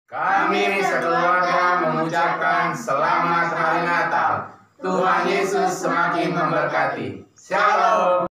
Kami sekeluarga mengucapkan selamat hari Natal. Tuhan Yesus semakin memberkati. Shalom.